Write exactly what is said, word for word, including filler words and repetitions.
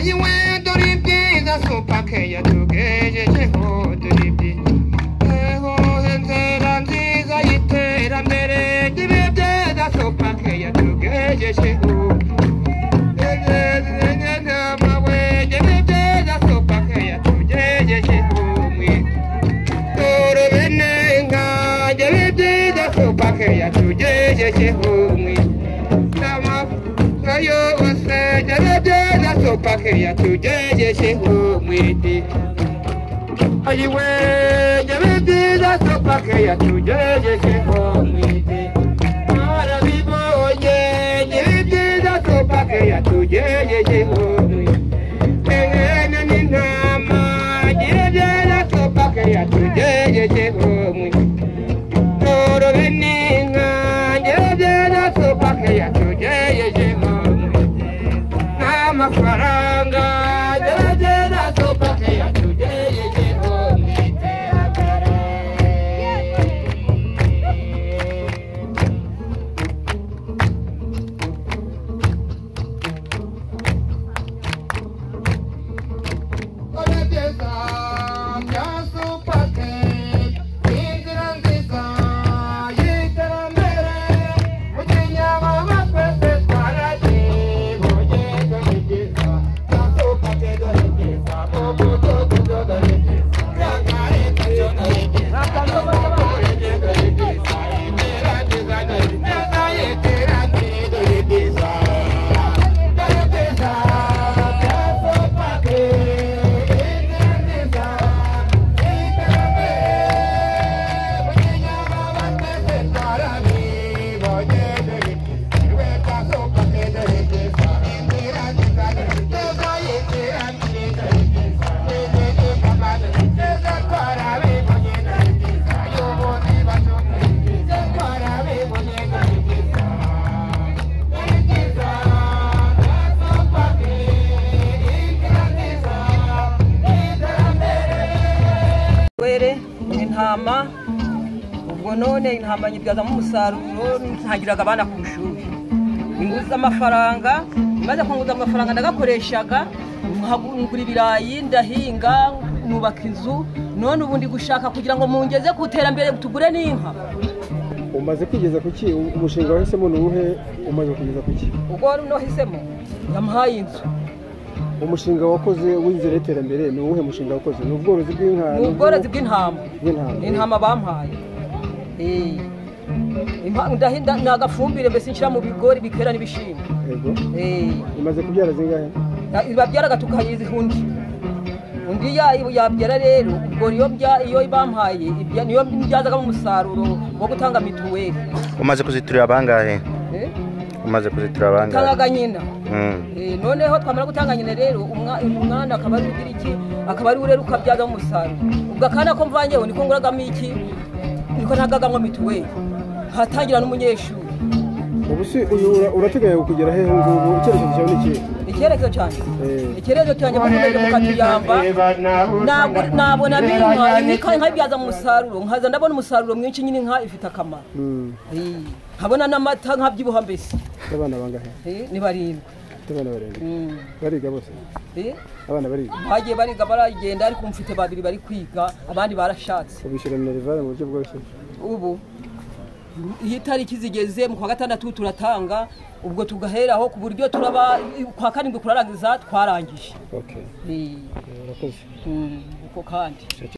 ayiwe dore ibyiza supake yatugejejeho dore ibyiza eho inzira nziza y'iterambere ry'ibihe byiza supake yatugejejeho ya tujeje chehumwi sama kayo wase jaraje na sopake ya tujeje chehumwi ayiwe jaraje na sopake ya tujeje chehumwi ara vivo ye jaraje na sopake ya tujeje chehumwi engena ninama jaraje na sopake ya tujeje chehumwi toro veninga jaraje sopake ya tujeje chehumwi nama faranga jaraje sopake ya tujeje chehumwi intama ubwo none intama nyibyaza mu musaruro ntagiraga abana ku ishuri inguza amafaranga maze kunguza amafaranga ndagakoreshaga ngura ibirayi ndahinga nubaka inzu none ubundi gushaka kugira ngo mungeze kuterambere tugure n'inka. Umaze kwigeza kuki umushinga wahisemo nuhe umaze kugeza kuki? Ubwo no hisemo yamuhaye inzu. Umushinga wakoze w'inzira y'iterambere ni uwuhe mushinga wakoze? Ni ubworozi bw'inka? Ni ubworozi bw'intama. Intama bampaye. Eh. Impa ndahinda nagafumbire mbese nshira mu bigori bikera n'ibishimbo. Yego. Eh. Imaze kubyara zingahe? Ibabyaraga tukayizi hundi. Undi ya yabyara rero ubwo iyo bya iyo bampaye ibya niyo byazaga mu musaruro wo gutanga mituweli. Umaze kuziturira abangahe? Eh? Umaze kuzitura abangahe? Tangaga nyina. Mm. Eh noneho twamara gutanga nyina rero umwana akaba ari ugira iki akaba ari urero ukabyaza mu musaruro. Ubwo kana ko mvanyeho niko nguragamo iki niko ntagagamo mituweli. Hatangira n'umunyeshuri. Ubusi uyu urateganya kugera he ngubu icyerekezo cyawe niki? Icyerekezo cyane. Icyerekezo cyane mukomeje mukatuyamba. Nabwo nabona minka nika nkabyaza mu musaruro nkaza ndabona umusaruro mwinshi nyine nka ifite akamaro. Eh habona n'amata nkabyibuha mbese. Abana bangahe? Eh ni barindwi. Abana barindwi. Bariga bose. Eh abana bariga. Bagiye bariga baragenda ariko mfite babiri bari kwiga abandi barashatse. Ubishira minerval mu buryo bwose. Ubu iyi tariki zigeze mu kwa gatandatu turatanga ubwo tugaheraho ku buryo turaba kwa karindwi kurarangiza twarangije. Okay. Eh urakoze. uko kandi